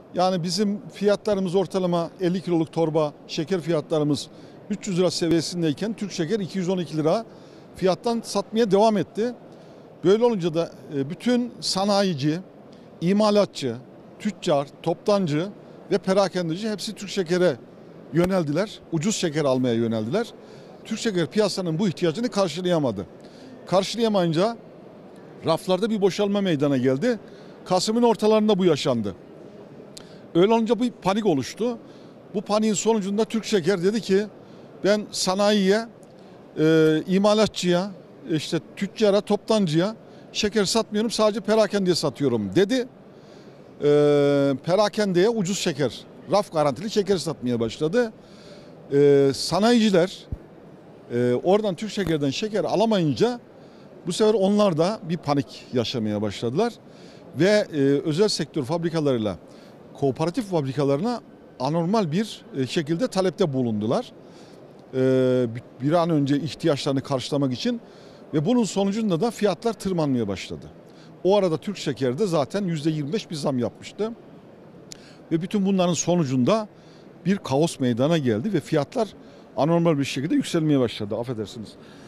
Yani bizim fiyatlarımız ortalama 50 kiloluk torba şeker fiyatlarımız 300 lira seviyesindeyken Türk Şeker 212 lira fiyattan satmaya devam etti. Böyle olunca da bütün sanayici, imalatçı, tüccar, toptancı ve perakendeci hepsi Türk Şeker'e yöneldiler. Ucuz şeker almaya yöneldiler. Türk Şeker piyasanın bu ihtiyacını karşılayamadı. Karşılayamayınca raflarda bir boşalma meydana geldi. Kasım'ın ortalarında bu yaşandı. Öyle olunca bir panik oluştu. Bu paniğin sonucunda Türk Şeker dedi ki ben sanayiye, imalatçıya, işte tüccara, toptancıya şeker satmıyorum, sadece perakendeye satıyorum dedi. Perakendeye ucuz şeker, raf garantili şeker satmaya başladı. Sanayiciler oradan Türk Şeker'den şeker alamayınca bu sefer onlar da bir panik yaşamaya başladılar. Ve özel sektör fabrikalarıyla kooperatif fabrikalarına anormal bir şekilde talepte bulundular. Bir an önce ihtiyaçlarını karşılamak için ve bunun sonucunda da fiyatlar tırmanmaya başladı. O arada Türk Şeker'de zaten %25 bir zam yapmıştı. Ve bütün bunların sonucunda bir kaos meydana geldi ve fiyatlar anormal bir şekilde yükselmeye başladı. Affedersiniz.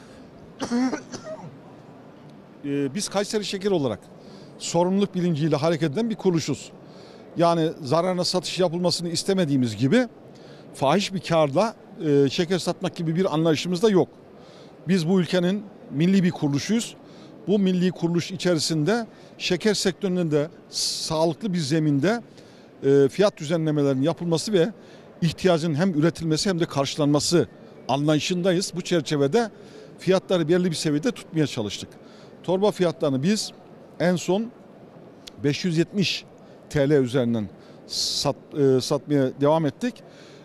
Biz Kayseri Şeker olarak sorumluluk bilinciyle hareket eden bir kuruluşuz. Yani zararına satış yapılmasını istemediğimiz gibi fahiş bir kârla şeker satmak gibi bir anlayışımız da yok. Biz bu ülkenin milli bir kuruluşuyuz. Bu milli kuruluş içerisinde şeker sektörünün de sağlıklı bir zeminde fiyat düzenlemelerinin yapılması ve ihtiyacın hem üretilmesi hem de karşılanması anlayışındayız. Bu çerçevede fiyatları belli bir seviyede tutmaya çalıştık. Torba fiyatlarını biz en son 570 TL üzerinden satmaya devam ettik.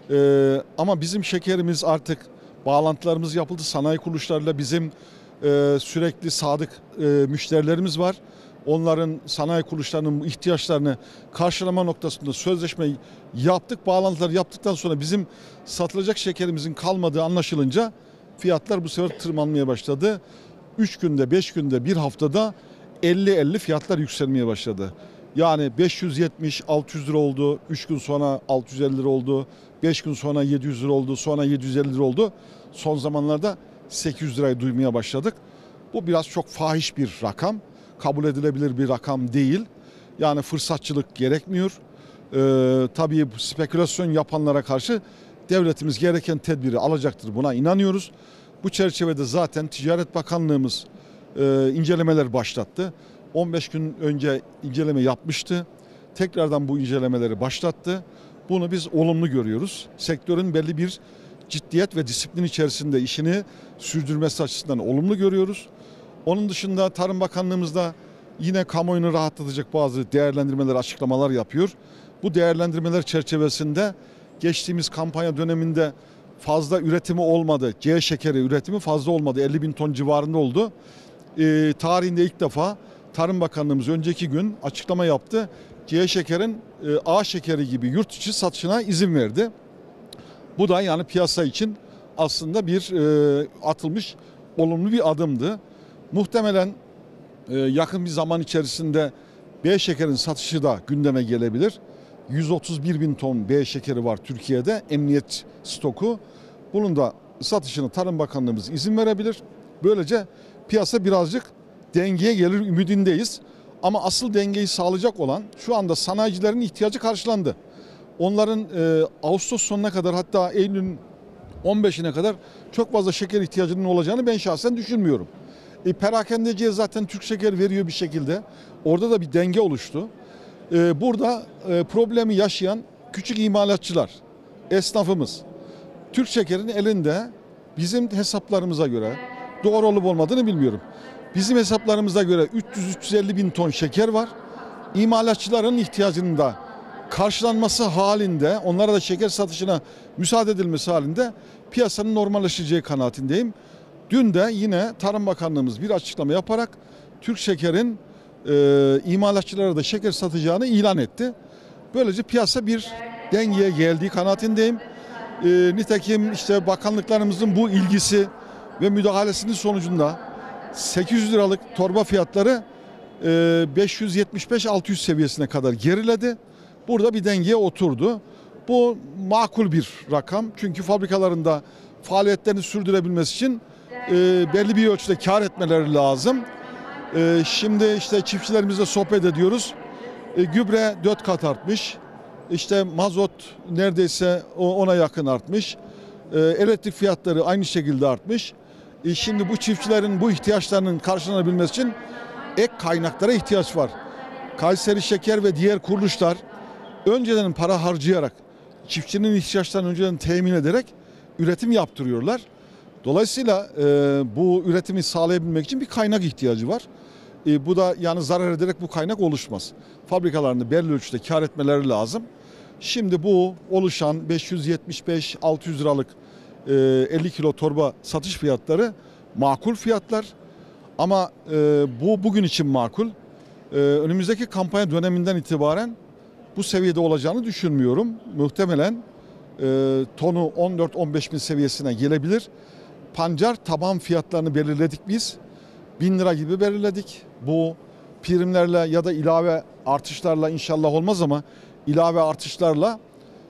Ama bizim şekerimiz artık bağlantılarımız yapıldı. Sanayi kuruluşlarıyla bizim sürekli sadık müşterilerimiz var. Onların sanayi kuruluşlarının ihtiyaçlarını karşılama noktasında sözleşmeyi yaptık. Bağlantıları yaptıktan sonra bizim satılacak şekerimizin kalmadığı anlaşılınca fiyatlar bu sefer tırmanmaya başladı. 3 günde, 5 günde, bir haftada 50-50 fiyatlar yükselmeye başladı. Yani 570-600 lira oldu, 3 gün sonra 650 lira oldu, 5 gün sonra 700 lira oldu, sonra 750 lira oldu. Son zamanlarda 800 lirayı duymaya başladık. Bu biraz çok fahiş bir rakam, kabul edilebilir bir rakam değil. Yani fırsatçılık gerekmiyor. Tabii spekülasyon yapanlara karşı devletimiz gereken tedbiri alacaktır, buna inanıyoruz. Bu çerçevede zaten Ticaret Bakanlığımız incelemeler başlattı. 15 gün önce inceleme yapmıştı. Tekrardan bu incelemeleri başlattı. Bunu biz olumlu görüyoruz. Sektörün belli bir ciddiyet ve disiplin içerisinde işini sürdürmesi açısından olumlu görüyoruz. Onun dışında Tarım Bakanlığımız da yine kamuoyunu rahatlatacak bazı değerlendirmeler, açıklamalar yapıyor. Bu değerlendirmeler çerçevesinde geçtiğimiz kampanya döneminde fazla üretimi olmadı. C şekeri üretimi fazla olmadı. 50 bin ton civarında oldu. Tarihinde ilk defa Tarım Bakanlığımız önceki gün açıklama yaptı. C şekerin A şekeri gibi yurt içi satışına izin verdi. Bu da yani piyasa için aslında bir atılmış olumlu bir adımdı. Muhtemelen yakın bir zaman içerisinde B şekerin satışı da gündeme gelebilir. 131 bin ton B şekeri var Türkiye'de, emniyet stoku. Bunun da satışını Tarım Bakanlığımız izin verebilir. Böylece piyasa birazcık dengeye gelir ümidindeyiz. Ama asıl dengeyi sağlayacak olan şu anda sanayicilerin ihtiyacı karşılandı. Onların Ağustos sonuna kadar, hatta Eylül'ün 15'ine kadar çok fazla şeker ihtiyacının olacağını ben şahsen düşünmüyorum. Perakendeciye zaten Türk Şeker veriyor bir şekilde. Orada da bir denge oluştu. Burada problemi yaşayan küçük imalatçılar, esnafımız. Türk Şeker'in elinde bizim hesaplarımıza göre, doğru olup olmadığını bilmiyorum, bizim hesaplarımıza göre 300-350 bin ton şeker var. İmalatçıların ihtiyacının da karşılanması halinde, onlara da şeker satışına müsaade edilmesi halinde piyasanın normalleşeceği kanaatindeyim. Dün de yine Tarım Bakanlığımız bir açıklama yaparak Türk Şeker'in imalatçılara da şeker satacağını ilan etti. Böylece piyasa bir dengeye geldiği kanaatindeyim. Nitekim işte bakanlıklarımızın bu ilgisi ve müdahalesinin sonucunda 800 liralık torba fiyatları 575-600 seviyesine kadar geriledi. burada bir dengeye oturdu. Bu makul bir rakam. Çünkü fabrikalarında faaliyetlerini sürdürebilmesi için belli bir ölçüde kar etmeleri lazım. Şimdi işte çiftçilerimizle sohbet ediyoruz. Gübre 4 kat artmış. İşte mazot neredeyse ona yakın artmış. Elektrik fiyatları aynı şekilde artmış. Şimdi bu çiftçilerin bu ihtiyaçlarının karşılanabilmesi için ek kaynaklara ihtiyaç var. Kayseri Şeker ve diğer kuruluşlar önceden para harcayarak, çiftçinin ihtiyaçlarını önceden temin ederek üretim yaptırıyorlar. Dolayısıyla bu üretimi sağlayabilmek için bir kaynak ihtiyacı var. Bu da yani zarar ederek bu kaynak oluşmaz. Fabrikalarını belli ölçüde kar etmeleri lazım. Şimdi bu oluşan 575-600 liralık 50 kilo torba satış fiyatları makul fiyatlar. Ama bu bugün için makul. Önümüzdeki kampanya döneminden itibaren bu seviyede olacağını düşünmüyorum. Muhtemelen tonu 14-15 bin seviyesine gelebilir. Pancar taban fiyatlarını belirledik biz. 1000 lira gibi belirledik. Bu primlerle ya da ilave artışlarla inşallah olmaz ama ilave artışlarla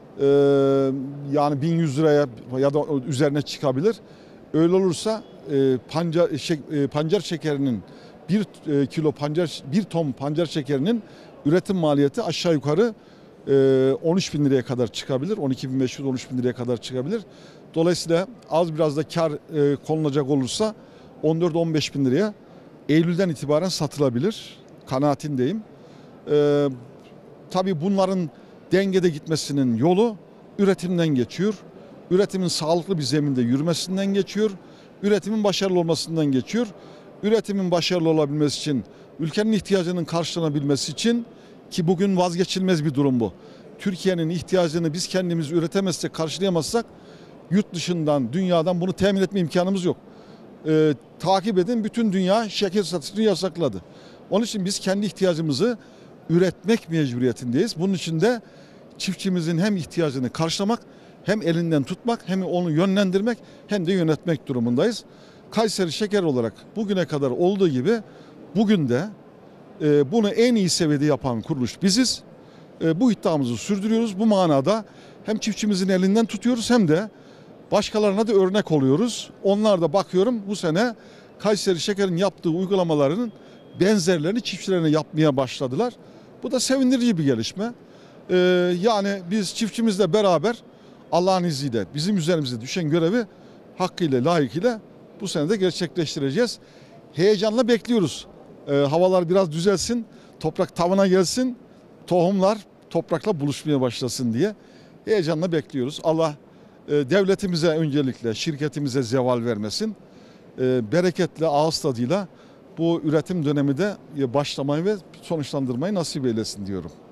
yani 1100 liraya ya da üzerine çıkabilir. Öyle olursa pancar şekerinin bir ton pancar şekerinin üretim maliyeti aşağı yukarı 13 bin liraya kadar çıkabilir. 12.500-13 bin liraya kadar çıkabilir. Dolayısıyla az biraz da kar konulacak olursa 14-15 bin liraya Eylül'den itibaren satılabilir. Kanaatindeyim. Tabii bunların dengede gitmesinin yolu üretimden geçiyor. Üretimin sağlıklı bir zeminde yürümesinden geçiyor. Üretimin başarılı olmasından geçiyor. Üretimin başarılı olabilmesi için, ülkenin ihtiyacının karşılanabilmesi için, ki bugün vazgeçilmez bir durum bu. Türkiye'nin ihtiyacını biz kendimiz üretemezsek, karşılayamazsak yurt dışından, dünyadan bunu temin etme imkanımız yok. Takip edin, bütün dünya şeker satışını yasakladı. Onun için biz kendi ihtiyacımızı üretmek mecburiyetindeyiz. Bunun için de çiftçimizin hem ihtiyacını karşılamak, hem elinden tutmak, hem onu yönlendirmek, hem de yönetmek durumundayız. Kayseri Şeker olarak bugüne kadar olduğu gibi bugün de bunu en iyi seviyede yapan kuruluş biziz. Bu iddiamızı sürdürüyoruz. Bu manada hem çiftçimizin elinden tutuyoruz hem de başkalarına da örnek oluyoruz. Onlar da bakıyorum bu sene Kayseri Şeker'in yaptığı uygulamaların benzerlerini çiftçilerine yapmaya başladılar. Bu da sevindirici bir gelişme. Yani biz çiftçimizle beraber Allah'ın izniyle bizim üzerimize düşen görevi hakkıyla, layıkıyla bu sene de gerçekleştireceğiz. Heyecanla bekliyoruz. Havalar biraz düzelsin, toprak tavana gelsin, tohumlar toprakla buluşmaya başlasın diye heyecanla bekliyoruz. Allah devletimize öncelikle, şirketimize zeval vermesin. Bereketli ağız tadıyla bu üretim dönemi de başlamayı ve sonuçlandırmayı nasip eylesin diyorum.